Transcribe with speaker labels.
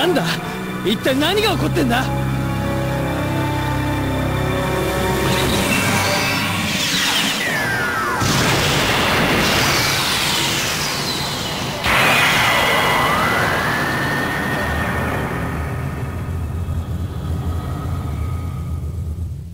Speaker 1: なんだ、一体何が起こってんだ。